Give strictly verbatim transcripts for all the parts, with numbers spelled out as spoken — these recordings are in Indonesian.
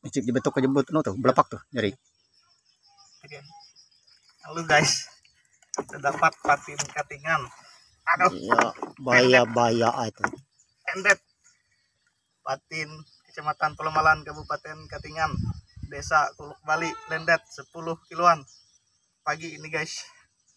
Cik dibetok ke jembut no tuh, belepak tuh nyeri. Halo guys, kita dapat patin katingan. Aduh, iya, bahaya-bahaya itu. Endet. Patin Kecamatan Pelemalan, Kabupaten Katingan, Desa Kuluk Bali, Lendet sepuluh kiloan. Pagi ini guys.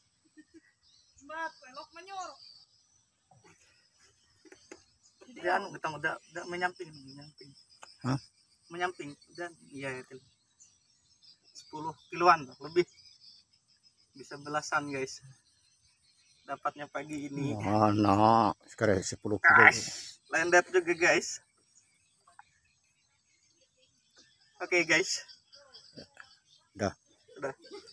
Dia anu kita udah udah menyamping, menyamping. Hah? Menyamping dan iya itu. sepuluh kiloan lebih. Bisa belasan guys. Dapatnya pagi ini. Mana sekarang sepuluh kilo. Guys, Lendet juga guys. Oke okay, guys. Udah. Udah.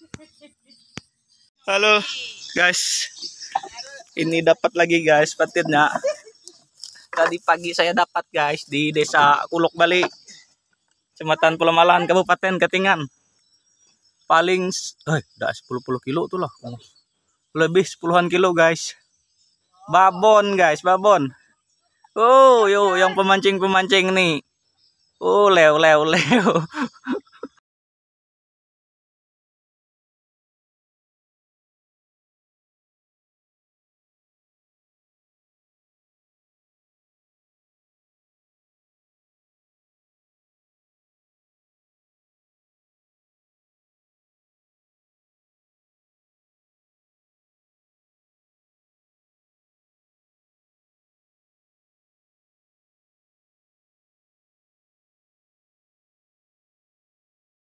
Halo guys. Ini dapat lagi guys patinnya. Tadi pagi saya dapat guys di Desa Kuluk Bali, Kecamatan Pelemalan, Kabupaten Katingan. Paling eh udah sepuluh kilo tuh lah. Lebih sepuluhan kilo guys. Babon guys, babon. Oh, yo yang pemancing-pemancing nih. Oh, leo leo leo.